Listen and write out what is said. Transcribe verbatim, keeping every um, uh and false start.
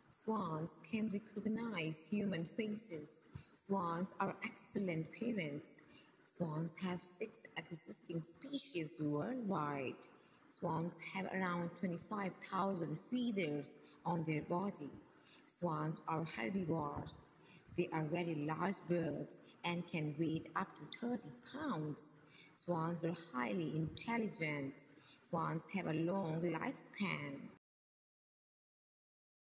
Swans can recognize human faces. Swans are excellent parents. Swans have six existing species worldwide. Swans have around twenty-five thousand feathers on their body. Swans are herbivores. They are very large birds and can weigh up to thirty pounds. Swans are highly intelligent. Swans have a long lifespan.